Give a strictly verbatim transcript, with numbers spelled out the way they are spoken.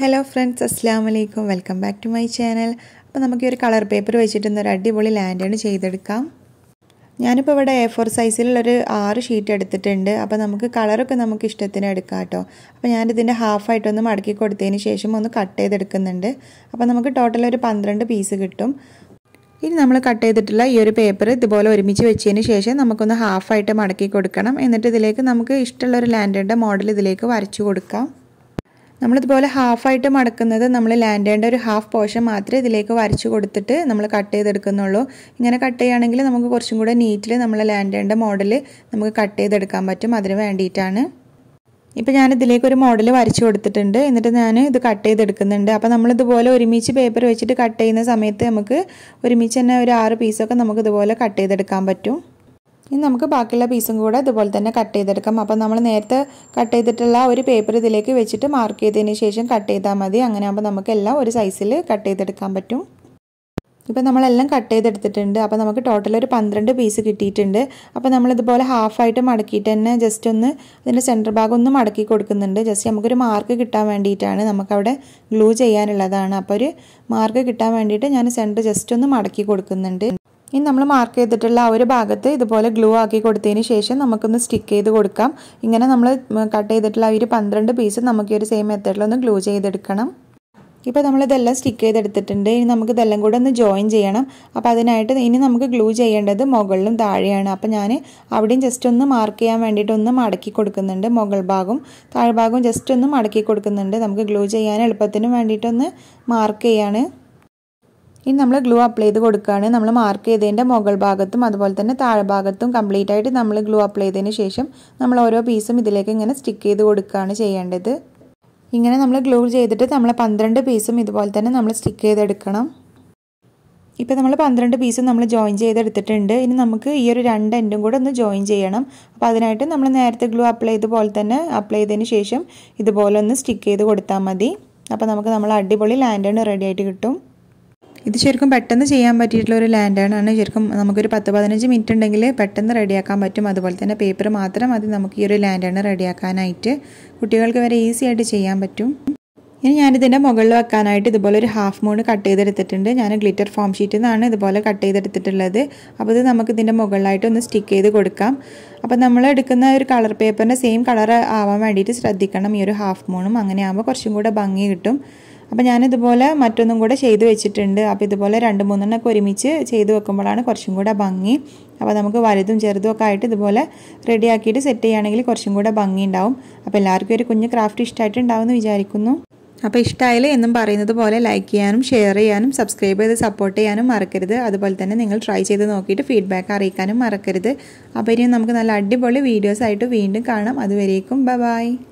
Hello friends, Assalamu alaikum. Welcome back to my channel. അപ്പോൾ നമുക്ക് ഒരു കളർ പേപ്പർ വെച്ചിട്ട് ഒരു അടിപൊളി ലാൻഡേൺ ചെയ്തെടുക്കാം. ഞാനിപ്പോൾ ഇവിടെ എ ഫോർ സൈസിലുള്ള ഒരു ആറ് ഷീറ്റ് എടുത്തിട്ടുണ്ട്. അപ്പോൾ നമുക്ക് കളറൊക്കെ നമുക്ക് ഇഷ്ടത്തിന് എടുക്കാം ട്ടോ. അപ്പോൾ ഞാൻ ഇതിന്റെ ഹാഫ് ആയിട്ട് ഒന്ന് മടക്കി കൊടുത്തതിന് ശേഷം ഒന്ന് കട്ട് ചെയ്തെടുക്കുന്നുണ്ട്. അപ്പോൾ നമുക്ക് ടോട്ടൽ ഒരു പന്ത്രണ്ട് പീസ് കിട്ടും. ഇനി നമ്മൾ കട്ട് ചെയ്തിട്ടുള്ള ഈ ഒരു പേപ്പർ ഇതുപോലെ ഒരുമിച്ച് വെച്ചതിന് ശേഷം നമുക്കൊന്ന് ഹാഫ് ആയിട്ട് മടക്കി കൊടുക്കണം. എന്നിട്ട് ഇതിലേക്ക് നമുക്ക് ഇഷ്ടമുള്ള ഒരു ലാൻഡേണിന്റെ മോഡൽ ഇതിലേക്ക് വരച്ചു കൊടുക്കാം. നമ്മളിതുപോലെ ഹാഫായിട്ട് മടക്കുന്നത് നമ്മൾ ലാൻഡേണിൻ്റെ ഒരു ഹാഫ് പോർഷൻ മാത്രമേ ഇതിലേക്ക് വരച്ചു കൊടുത്തിട്ട് നമ്മൾ കട്ട് ചെയ്തെടുക്കുന്നുള്ളൂ. ഇങ്ങനെ കട്ട് ചെയ്യുകയാണെങ്കിൽ നമുക്ക് കുറച്ചും കൂടെ നീറ്റിൽ നമ്മളെ ലാൻഡേണിൻ്റെ മോഡൽ നമുക്ക് കട്ട് ചെയ്തെടുക്കാൻ പറ്റും. അതിന് വേണ്ടിയിട്ടാണ്. ഇപ്പോൾ ഞാൻ ഇതിലേക്ക് ഒരു മോഡൽ വരച്ചു കൊടുത്തിട്ടുണ്ട്. എന്നിട്ട് ഞാൻ ഇത് കട്ട് ചെയ്തെടുക്കുന്നുണ്ട്. അപ്പോൾ നമ്മളിതുപോലെ ഒരുമിച്ച് പേപ്പർ വെച്ചിട്ട് കട്ട് ചെയ്യുന്ന സമയത്ത് നമുക്ക് ഒരുമിച്ച് തന്നെ ഒരു ആറ് പീസൊക്കെ നമുക്ക് ഇതുപോലെ കട്ട് ചെയ്തെടുക്കാൻ പറ്റും. ഇനി നമുക്ക് ബാക്കിയുള്ള പീസും കൂടെ ഇതുപോലെ തന്നെ കട്ട് ചെയ്തെടുക്കാം. അപ്പോൾ നമ്മൾ നേരത്തെ കട്ട് ചെയ്തിട്ടുള്ള ഒരു പേപ്പർ ഇതിലേക്ക് വെച്ചിട്ട് മാർക്ക് ചെയ്തതിന് ശേഷം കട്ട് ചെയ്താൽ മതി. അങ്ങനെ ആകുമ്പോൾ നമുക്കെല്ലാം ഒരു സൈസിൽ കട്ട് ചെയ്തെടുക്കാൻ പറ്റും. ഇപ്പോൾ നമ്മളെല്ലാം കട്ട് ചെയ്തെടുത്തിട്ടുണ്ട്. അപ്പോൾ നമുക്ക് ടോട്ടൽ ഒരു പന്ത്രണ്ട് പീസ് കിട്ടിയിട്ടുണ്ട്. അപ്പോൾ നമ്മളിതുപോലെ ഹാഫായിട്ട് മടക്കിയിട്ട് തന്നെ ജസ്റ്റ് ഒന്ന് അതിൻ്റെ സെൻറ്റർ ഭാഗം ഒന്ന് മടക്കി കൊടുക്കുന്നുണ്ട്. ജസ്റ്റ് നമുക്കൊരു മാർക്ക് കിട്ടാൻ വേണ്ടിയിട്ടാണ്. നമുക്കവിടെ ഗ്ലൂ ചെയ്യാനുള്ളതാണ്. അപ്പോൾ ഒരു മാർക്ക് കിട്ടാൻ വേണ്ടിയിട്ട് ഞാൻ സെൻറ്റർ ജസ്റ്റ് ഒന്ന് മടക്കി കൊടുക്കുന്നുണ്ട്. ഇനി നമ്മൾ മാർക്ക് ചെയ്തിട്ടുള്ള ആ ഒരു ഭാഗത്ത് ഇതുപോലെ ഗ്ലൂ ആക്കി കൊടുത്തതിന് ശേഷം നമുക്കൊന്ന് സ്റ്റിക്ക് ചെയ്ത് കൊടുക്കാം. ഇങ്ങനെ നമ്മൾ കട്ട് ചെയ്തിട്ടുള്ള ആ ഒരു പന്ത്രണ്ട് പീസ് നമുക്ക് ഈ ഒരു സെയിം മെത്തേഡിലൊന്ന് ഗ്ലൂ ചെയ്തെടുക്കണം. ഇപ്പോൾ നമ്മളിതെല്ലാം സ്റ്റിക്ക് ചെയ്തെടുത്തിട്ടുണ്ട്. ഇനി നമുക്ക് ഇതെല്ലാം കൂടെ ഒന്ന് ജോയിൻ ചെയ്യണം. അപ്പോൾ അതിനായിട്ട് ഇനി നമുക്ക് ഗ്ലൂ ചെയ്യേണ്ടത് മുകളിലും താഴെയാണ്. അപ്പോൾ ഞാൻ അവിടെയും ജസ്റ്റ് ഒന്ന് മാർക്ക് ചെയ്യാൻ വേണ്ടിയിട്ട് ഒന്ന് മടക്കി കൊടുക്കുന്നുണ്ട്. മുകൾ ഭാഗവും താഴ്ഭാഗവും ജസ്റ്റ് ഒന്ന് മടക്കി കൊടുക്കുന്നുണ്ട്. നമുക്ക് ഗ്ലൂ ചെയ്യാൻ എളുപ്പത്തിന് വേണ്ടിയിട്ടൊന്ന് മാർക്ക് ചെയ്യാണ്. ഇനി നമ്മൾ ഗ്ലൂ അപ്ലൈ ചെയ്ത് കൊടുക്കുകയാണ്. നമ്മൾ മാർക്ക് ചെയ്തതിൻ്റെ മുകൾ ഭാഗത്തും അതുപോലെ തന്നെ താഴ്ഭാഗത്തും കംപ്ലീറ്റ് ആയിട്ട് നമ്മൾ ഗ്ലൂ അപ്ലൈ ചെയ്തതിന് ശേഷം നമ്മൾ ഓരോ പീസും ഇതിലേക്ക് ഇങ്ങനെ സ്റ്റിക്ക് ചെയ്ത് കൊടുക്കുകയാണ് ചെയ്യേണ്ടത്. ഇങ്ങനെ നമ്മൾ ഗ്ലൂ ചെയ്തിട്ട് നമ്മൾ പന്ത്രണ്ട് പീസും ഇതുപോലെ തന്നെ നമ്മൾ സ്റ്റിക്ക് ചെയ്തെടുക്കണം. ഇപ്പോൾ നമ്മൾ പന്ത്രണ്ട് പീസും നമ്മൾ ജോയിൻ ചെയ്തെടുത്തിട്ടുണ്ട്. ഇനി നമുക്ക് ഈ ഒരു രണ്ട് എൻഡും കൂടെ ഒന്ന് ജോയിൻ ചെയ്യണം. അപ്പോൾ അതിനായിട്ട് നമ്മൾ നേരത്തെ ഗ്ലൂ അപ്ലൈ ചെയ്ത പോലെ തന്നെ അപ്ലൈ ചെയ്തതിന് ശേഷം ഇതുപോലെ ഒന്ന് സ്റ്റിക്ക് ചെയ്ത് കൊടുത്താൽ മതി. അപ്പോൾ നമുക്ക് നമ്മൾ അടിപൊളി ലാൻഡേൺ റെഡി ആയിട്ട് കിട്ടും. ഇത് ശരിക്കും പെട്ടെന്ന് ചെയ്യാൻ പറ്റിയിട്ടുള്ള ഒരു ലാൻഡേൺ ആണ്. ശരിക്കും നമുക്കൊരു പത്ത് പതിനഞ്ച് മിനിറ്റ് ഉണ്ടെങ്കിൽ പെട്ടെന്ന് റെഡിയാക്കാൻ പറ്റും. അതുപോലെ തന്നെ പേപ്പർ മാത്രം മതി നമുക്ക് ഈ ഒരു ലാൻഡേൺ റെഡിയാക്കാനായിട്ട്. കുട്ടികൾക്ക് വരെ ഈസി ആയിട്ട് ചെയ്യാൻ പറ്റും. ഇനി ഞാനിതിൻ്റെ മുകളിൽ വെക്കാനായിട്ട് ഇതുപോലെ ഒരു ഹാഫ് മൂൺ കട്ട് ചെയ്തെടുത്തിട്ടുണ്ട്. ഞാൻ ഗ്ലിറ്റർ ഫോം ഷീറ്റിൽ നിന്നാണ് ഇതുപോലെ കട്ട് ചെയ്തെടുത്തിട്ടുള്ളത്. അപ്പോൾ ഇത് നമുക്ക് ഇതിൻ്റെ മുകളിലായിട്ട് ഒന്ന് സ്റ്റിക്ക് ചെയ്ത് കൊടുക്കാം. അപ്പോൾ നമ്മൾ എടുക്കുന്ന ഒരു കളർ പേപ്പറിൻ്റെ സെയിം കളർ ആവാൻ വേണ്ടിയിട്ട് ശ്രദ്ധിക്കണം ഈ ഒരു ഹാഫ് മൂണും. അങ്ങനെ ആകുമ്പോൾ കുറച്ചും കൂടെ ഭംഗി കിട്ടും. അപ്പോൾ ഞാനിതുപോലെ മറ്റൊന്നും കൂടെ ചെയ്ത് വെച്ചിട്ടുണ്ട്. അപ്പോൾ ഇതുപോലെ രണ്ട് മൂന്നെണ്ണമൊക്കെ ഒരുമിച്ച് ചെയ്ത് വെക്കുമ്പോഴാണ് കുറച്ചും കൂടെ ഭംഗി. അപ്പോൾ നമുക്ക് വലുതും ചെറുതും ഒക്കെ ആയിട്ട് ഇതുപോലെ റെഡിയാക്കിയിട്ട് സെറ്റ് ചെയ്യുകയാണെങ്കിൽ കുറച്ചും കൂടെ ഭംഗി ഉണ്ടാവും. അപ്പോൾ എല്ലാവർക്കും ഒരു കുഞ്ഞ് ക്രാഫ്റ്റ് ഇഷ്ടമായിട്ടുണ്ടാവും എന്ന് വിചാരിക്കുന്നു. അപ്പോൾ ഇഷ്ടമായാലും എന്നും പറയുന്നത് പോലെ ലൈക്ക് ചെയ്യാനും ഷെയർ ചെയ്യാനും സബ്സ്ക്രൈബ് ചെയ്ത് സപ്പോർട്ട് ചെയ്യാനും മറക്കരുത്. അതുപോലെ തന്നെ നിങ്ങൾ ട്രൈ ചെയ്ത് നോക്കിയിട്ട് ഫീഡ്ബാക്ക് അറിയിക്കാനും മറക്കരുത്. അപ്പോൾ ഇനി നമുക്ക് നല്ല അടിപൊളി വീഡിയോസ് ആയിട്ട് വീണ്ടും കാണാം. അതുവരേക്കും ബൈ ബൈ.